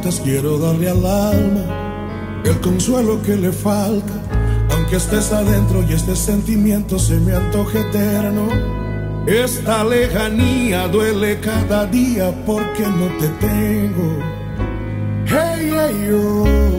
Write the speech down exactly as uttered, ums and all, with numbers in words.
preguntas quiero darle al alma el consuelo que le falta, aunque estés adentro y este sentimiento se me antoje eterno. Esta lejanía duele cada día porque no te tengo. Hey, hey, oh.